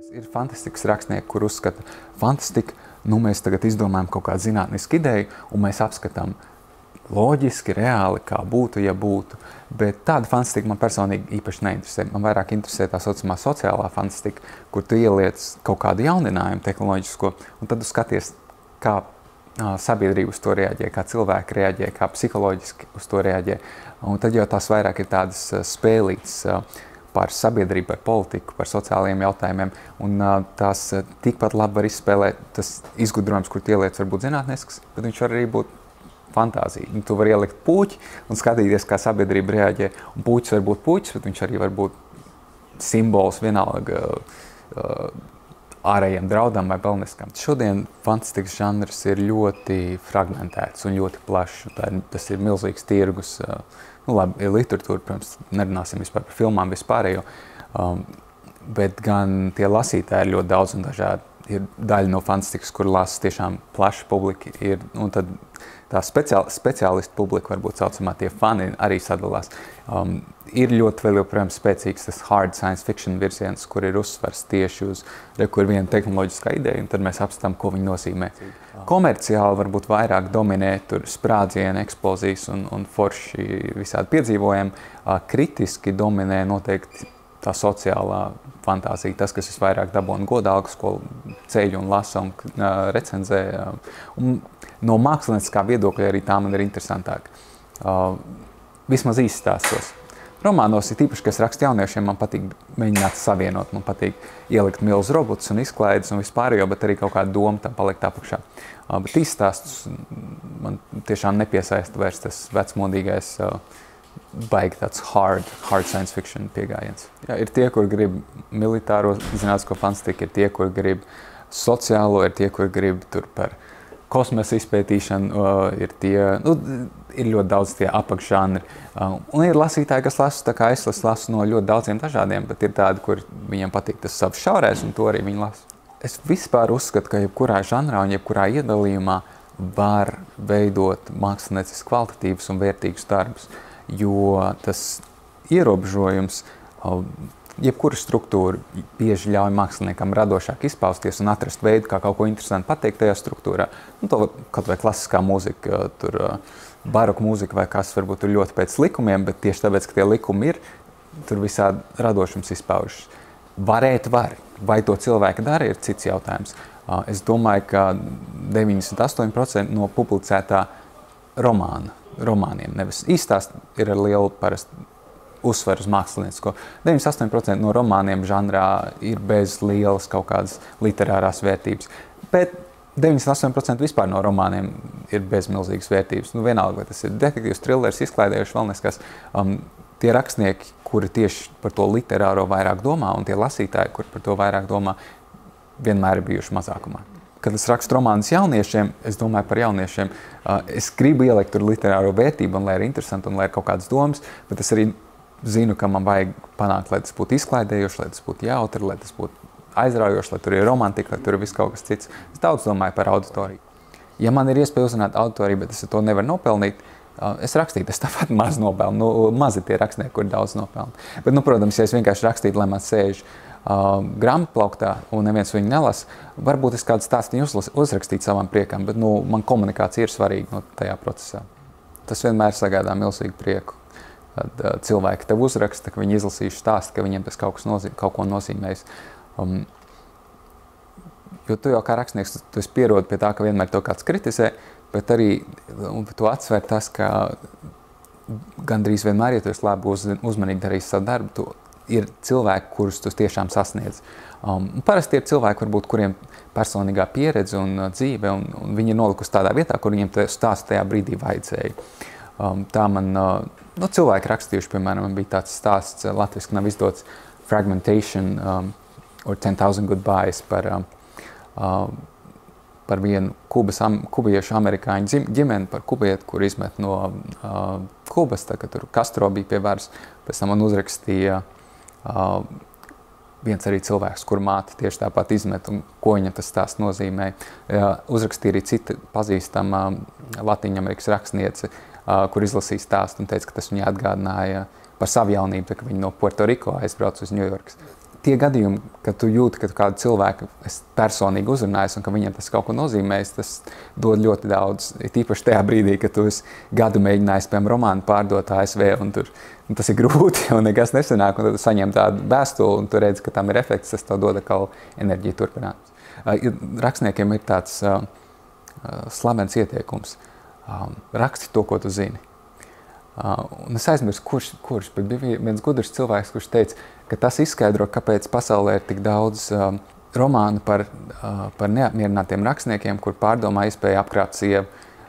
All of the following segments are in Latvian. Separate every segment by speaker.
Speaker 1: Ir fantastikas rakstnieki, kur uzskata fantastika, mēs tagad izdomājam kaut kādu zinātnisku ideju, un mēs apskatām loģiski, reāli, kā būtu, ja būtu. Bet tāda fantastika man personīgi īpaši neinteresē. Man vairāk interesē tā saucamā sociālā fantastika, kur tu ieliec kaut kādu jauninājumu tehnoloģisko, un tad tu skaties, kā sabiedrība uz to reaģē, kā cilvēki reaģē, kā psiholoģiski uz to reaģē. Un tad jau tās vairāk ir tādas spēlītas par sabiedrību, par politiku, par sociālajiem jautājumiem, un tās tikpat labi var izspēlēt tas izgudrojums, kur ieliec var būt zinātnisks, bet viņš var arī būt fantāzija. Tu vari ielikt puķi un skatīties, kā sabiedrība reaģē, un puķis var būt puķis, bet viņš arī var būt simbols vienalga ārējiem draudam vai pelniskam. Šodien fantastikas žanrs ir ļoti fragmentēts un ļoti plašs. Tas ir milzīgs tirgus. Labi, literatūra, protams, nerunāsim vispār par filmām, vispārējo, bet gan tie lasītāji ir ļoti daudz un dažādi. Ir daļa no fantastikas, kur lasa tiešām plaša publika, un tad tā speciālistu publika, varbūt saucamā tie fani, arī sadalās. Ir ļoti vēl joprojām spēcīgs tas hard science fiction virziens, kur ir uzsvars tieši uz, kur ir viena tehnoloģiskā ideja, un tad mēs apskatām, ko viņi nozīmē. Komerciāli varbūt vairāk dominē tur sprādzieni, eksplozijas un forši visādi piedzīvojumi. Kritiski dominē noteikti tā sociālā fantāzija, tas, kas visvairāk dabūna godalgas, ko ceļ un lasa un recenzē. Un no mākslinieckā viedokļa arī tā man ir interesantāk. Vismaz īststāstos. Romānos ir tīpaši, kas raksta jauniešiem, man patīk mēģināt savienot, man patīk ielikt milz robotus un izklaides un vispārējo, bet arī kaut kāda doma tam palikt apakšā. Bet īststāstus man tiešām nepiesaista vairs tas vecmodīgais baigi tāds hard science fiction piegājiens. Jā, ir tie, kur grib militāro zinātnisko fantastiku, ir tie, kur grib sociālo, ir tie, kur grib tur par kosmosa izpētīšanu, ir ļoti daudz tie apakšžanri. Un ir lasītāji, kas lasa, tā kā es lasu no ļoti daudziem dažādiem, bet ir tādi, kur viņiem patīk tas savs šaurais, un to arī viņi lasa. Es vispār uzskatu, ka jebkurā žanrā un jebkurā iedalījumā var veidot mākslinieciski kvalitatīvus un vērtīgus darbus, jo tas ierobežojums, jebkura struktūra bieži ļauj māksliniekam radošāk izpausties un atrast veidu, kā kaut ko interesanti pateikt tajā struktūrā. To kaut vai klasiskā mūzika, tur baroka mūzika vai kas varbūt ir ļoti pēc likumiem, bet tieši tāpēc, ka tie likumi ir, tur visādi radošums izpaužas. Varēt var. Vai to cilvēki dara, ir cits jautājums. Es domāju, ka 98% no publicētā romāniem, nevis īstāst, ir ar lielu parasti uzsver uz māksliniecisko. 98% no romāniem žanrā ir bez lielas kaut kādas literārās vērtības, bet 98% vispār no romāniem ir bez milzīgas vērtības. Vienalga, vai tas ir detektīvs, trilers, izklaidējuši vēl neskas. Tie rakstnieki, kuri tieši par to literāro vairāk domā, un tie lasītāji, kuri par to vairāk domā, vienmēr ir bijuši mazākumā. Kad es rakstu romānus jauniešiem, es domāju par jauniešiem, es gribu ielikt tur literāro vērtību, un lai ir interesanti, un lai ir kaut kādas domas, bet es arī zinu, ka man vajag panākt, lai tas būtu izklaidējoši, lai tas būtu jautri, lai tas būtu aizraujoši, lai tur ir romantika, lai tur ir viss kaut kas cits. Es daudz domāju par auditoriju. Ja man ir iespēja uzrunāt auditoriju, bet es to nevaru nopelnīt, es rakstītu, es tāpat maz nopelnu. Mazi tie rakstnieki, kuri daudz nopelnu. Bet, protams, ja es vienkārši rakstītu, lai man sēž grāmatplauktā un neviens viņu nelasa, varbūt es kādu stāstiņu uzrakstītu savam priekam, bet man komunikācija ir svarīga tajā procesā. Tas vienmēr sagādā milzīgu prieku. Tad cilvēki tev uzraksta, ka viņi izlasījuši stāstu, ka viņiem tas kaut ko nozīmējis. Jo tu jau kā rakstnieks, tu esi pierodi pie tā, ka vienmēr to kāds kritizē, bet arī tu atsver tas, ka gandrīz vienmēr, ja tu esi labi uzmanīgi darījis savu darbu, ir cilvēki, kurus tu tiešām sasniedz. Parasti ir cilvēki, varbūt, kuriem personīgā pieredze un dzīve, un viņi ir nolikusi tādā vietā, kur viņiem stāstu tajā brīdī vajadzēja. Tā man, cilvēki rakstījuši, piemēram, man bija tāds stāsts, latviski nav izdots Fragmentation or 10,000 Goodbyes par vienu kubiešu amerikāņu ģimeni, par kubieti, kur izmet no Kubas, tā, kad tur Castro bija pie varas. Pēc tam man uzrakstīja viens arī cilvēks, kur māte tieši tāpat izmet, un ko viņam tas stāsts nozīmē. Uzrakstīja arī cita pazīstama Latīņamerikas rakstniece, kur izlasīja stāstu un teica, ka tas viņai atgādināja par savu jaunību, ka viņi no Puerto Rico aizbrauc uz Ņujorkas. tie gadījumi, kad tu jūti, ka kādu cilvēku es personīgi uzrunājos un ka viņam tas kaut ko nozīmēs, tas dod ļoti daudz. Tīpaši tajā brīdī, kad tu gadu mēģinājis, piemēram, romānu pārdot ASV un tur tas ir grūti un nekas nesanāk, un tad tu saņem tādu vēstuli un tu redzi, ka tam ir efekts, tas tev dod atkal enerģiju turpināt. Rakstniekiem ir tāds slavens ieteikums. Raksti to, ko tu zini. Un es aizmirsu, kurš, bet bija viens gudrs cilvēks, kurš teica, ka tas izskaidro, kāpēc pasaulē ir tik daudz romānu par neapmierinātiem rakstniekiem, kur pārdomā iespēja apkrāt sievu.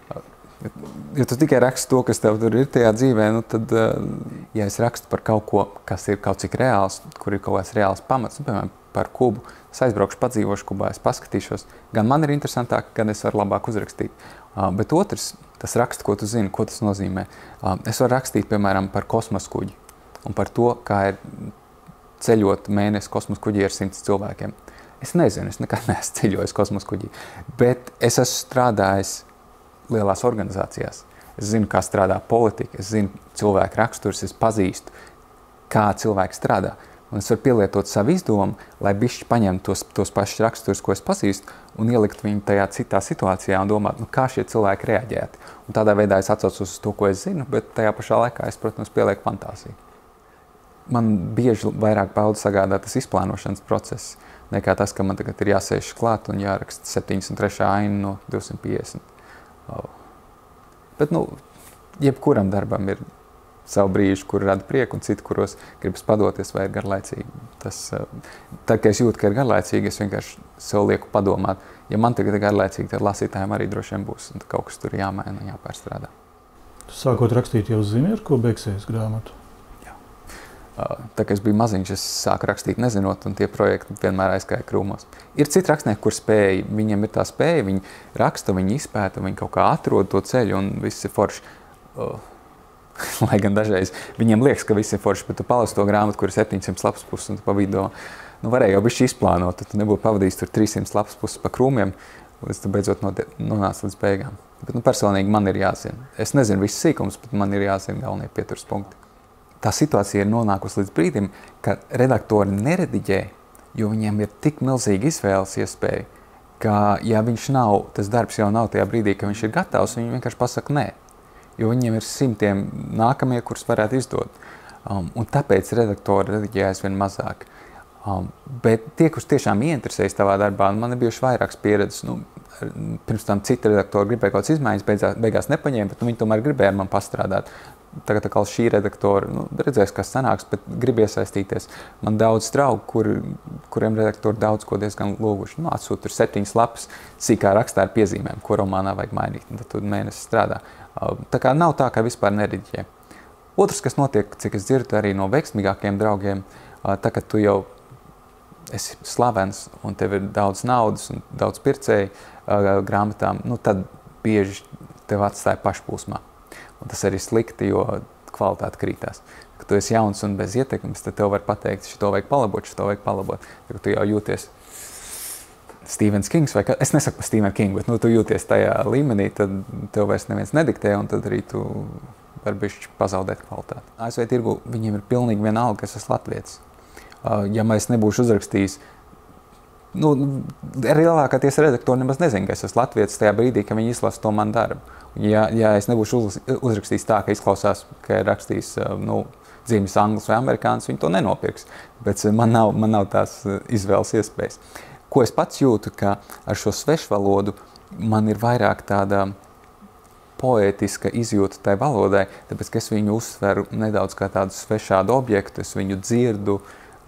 Speaker 1: Ja tu tikai raksti to, kas tev tur ir tajā dzīvē, nu tad, ja es rakstu par kaut ko, kas ir kaut cik reāls, kur ir kaut kāds reāls pamats, nu, piemēram, par Kubu, es aizbraukšu, padzīvošu Kubā, es paskatīšos, gan man ir interesantāk, gan es varu labāk uzrakstīt. Bet otrs, tas raksta, ko tu zini, ko tas nozīmē. Es varu rakstīt, piemēram, par kosmoskuģi un par to, kā ir ceļot mēnesi kosmoskuģi ar 100 cilvēkiem. Es nezinu, es nekad neesmu ceļojis kosmoskuģi, bet es esmu strādājis lielās organizācijās. Es zinu, kā strādā politika, es zinu cilvēku raksturus, es pazīstu, kā cilvēki strādā. Un es varu pielietot savu izdomu, lai bišķi paņemtu tos pašus raksturus, ko es pazīstu, un ielikt viņu tajā citā situācijā un domāt, nu, kā šie cilvēki reaģētu. Un tādā veidā es atsaucos uz to, ko es zinu, bet tajā pašā laikā es, protams, pielieku fantāziju. Man bieži vairāk baudu sagādā tas izplānošanas process, nekā tas, ka man tagad ir jāsēž klāt un jāraksta 73. aina no 250. Bet, nu, jebkuram darbam ir savu brīžu, kur rada prieku, un citu, kuros gribas padoties vai ir garlaicīgi. Tad, kad es jūtu, ka ir garlaicīgi, es vienkārši sev lieku padomāt. Ja man tagad ir garlaicīgi, tad lasītājiem arī droši vien būs, un kaut kas tur jāmaina un jāpārstrādā.
Speaker 2: Sākot rakstīt, jau zini, ar ko beigsies grāmatu?
Speaker 1: Jā. Tā kā es biju maziņš, es sāku rakstīt nezinot, un tie projekti vienmēr aizgāja krūmos. Ir citi rakstnieki, kur spēja, viņiem ir tā spēja, viņi raksta, viņi izpēta, viņi kaut kā atrod to ceļu, un viss ir forši. Lai gan dažreiz viņiem liekas, ka viss ir forši, bet tu palasi to grāmatu, kur ir 700 lapas puses, un tu pa vidu, nu, varēja jau bišķi izplānot, tad tu nebūtu pavadījis tur 300 lapas puses pa krūmiem, līdz tu beidzot nonāc līdz beigām. Bet, nu, personīgi man ir jāzina. Es nezinu visus sīkumus, bet man ir jāzina galvenie pieturas punkti. Tā situācija ir nonākusi līdz brīdim, ka redaktori nerediģē, jo viņiem ir tik milzīga izvēles iespēja, ka, ja viņš nav, tas darbs jau nav tajā brīdī, ka viņš ir gatavs, viņi vienkārši pasaka nē. Jo viņiem ir simtiem nākamie, kurus varētu izdot. Un tāpēc redaktori rediģē aizvien mazāk. Bet tie, kurus tiešām ieinteresējas tavā darbā, man ir bijuši vairākas pieredzes. Nu, pirms tam citi redaktori gribēja kaut kādas izmaiņas, beigās nepaņēma, bet viņi tomēr gribēja ar mani pastrādāt. Tagad atkal šī redaktora, nu, redzēs, kas sanāks, bet grib iesaistīties. Man daudz draugu, kuriem redaktori daudz ko diezgan lūguši. Nu, atsūt tur 7 lapas, sīkā rakstā ar piezīmēm, ko romānā vajag mainīt, un tad tu mēnesi strādā. Tā kā nav tā, ka vispār nerediģē. Otrs, kas notiek, cik es dzirdu arī no veiksmīgākiem draugiem, tā, ka tu jau esi slavens un tev ir daudz naudas un daudz pircēju grāmatām, nu, tad bieži tev atstāja pašplūsmā. Un tas arī slikti, jo kvalitāte krītās. Kad tu esi jauns un bez ietekmes, tad tev var pateikt, šito vajag palabot. Kad tu jau jūties Stevens Kings vai es nesaku par Stevenu Kingu, bet nu, tu jūties tajā līmenī, tad tev vairs neviens nediktē, un tad arī tu vari bišķi pazaudēt kvalitāti. ASV tirgu viņiem ir pilnīgi vienalga, ka es esmu latvietis. Ja es nebūšu uzrakstījis, nu, arī lielākā tiesa redaktori nemaz nezina, ka es esmu latvietis tajā brīdī, ka viņi izlasa to manu darbu. Ja es nebūšu uzrakstījis tā, ka izklausās, ka ir rakstījis, nu, dzīves anglis vai amerikānis, viņi to nenopirks, bet man nav tās izvēles iespējas. Ko es pats jūtu, ka ar šo svešvalodu man ir vairāk tāda poētiska izjūta tai valodai, tāpēc, ka es viņu uzsveru nedaudz kā tādu svešādu objektu, es viņu dzirdu.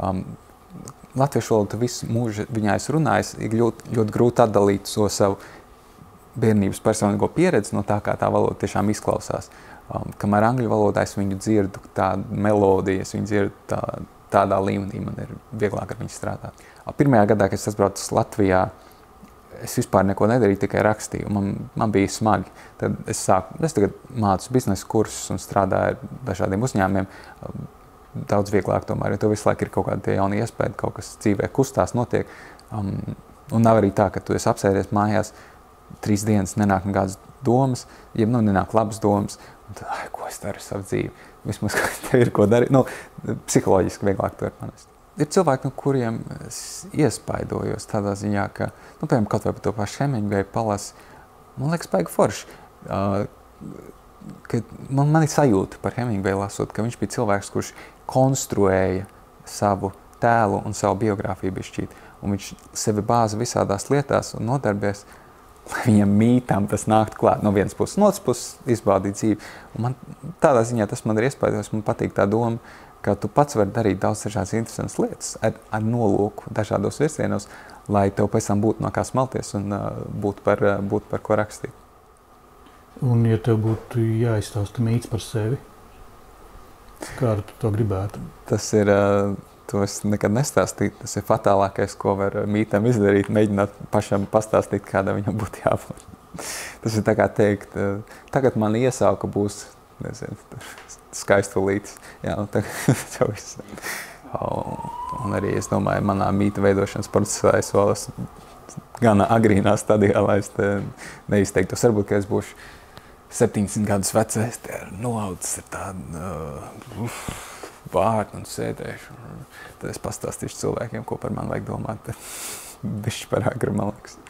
Speaker 1: Latviešu valodu visu mūžu viņā es runāju, ir ļoti grūti atdalīt so savu bērnības personīgo pieredzi no tā, kā tā valoda tiešām izklausās. Kamēr angļu valodā es viņu dzirdu tādu melodiju, es viņu dzirdu tādā līmenī, man ir vieglāk ar viņu strādāt. Pirmajā gadā, kad es atbraucu Latvijā, es vispār neko nedarīju, tikai rakstīju. Man bija smagi. Tad es tagad mācu biznesa kursus un strādāju ar dažādiem uzņēmumiem. Daudz vieglāk tomēr, jo tev visu laiku ir kaut kāda jauna iespēja, kaut kas dzīvē kustās, notiek. Un nav arī tā, ka tu esi apsēdies mājās 3 dienas, nenāk nekādas domas, ja nenāk labas domas, un tad, ko es daru savu dzīvi? Vismaz tev ir ko darīt. Nu, psiholoģiski vieglāk to ir panest. ir cilvēki, no kuriem es iespaidojos tādā ziņā, ka, nu, piemēram, kaut vai par to pašu Hemingway palasi, man liekas, baigi forši. Ka man ir sajūta par Hemingway lasot, ka viņš bija cilvēks, kurš konstruēja savu tēlu un savu biogrāfiju bišķīt. Un viņš sevi bāza visādās lietās un nodarbies, lai viņam mītām tas nāktu klāt no vienas puses, no otras puses izbaudīt dzīvi. Un man tādā ziņā tas man ir iespējams, man patīk tā doma, ka tu pats vari darīt daudz dažādas interesantas lietas ar nolūku dažādos virsienos, lai tev pēc tam būtu no kā smalties un būtu par ko rakstīt.
Speaker 2: Un ja tev būtu jāizstāsta mīts par sevi, kā tu to gribētu?
Speaker 1: Tas ir, to es nekad nestāstīju, tas ir fatālākais, ko var mītam izdarīt, mēģināt pašam pastāstīt, kāda viņam būtu jābūt. Tas ir tā kā teikt, tagad man iesauka būs, nezinu, skaistulītis. Jā, nu tagad jau viss. Un arī, es domāju, manā mīta veidošanas procesā es vēl esmu gana agrīnā stadijā, lai es te neizteiktos. Varbūt, ka es būšu 70 gadus vecais, nolaudzis ar tādu vārdu un sēdēšu. Tad es pastāstīšu cilvēkiem, ko par mani vajag domāt. Bišķi par agru, man liekas.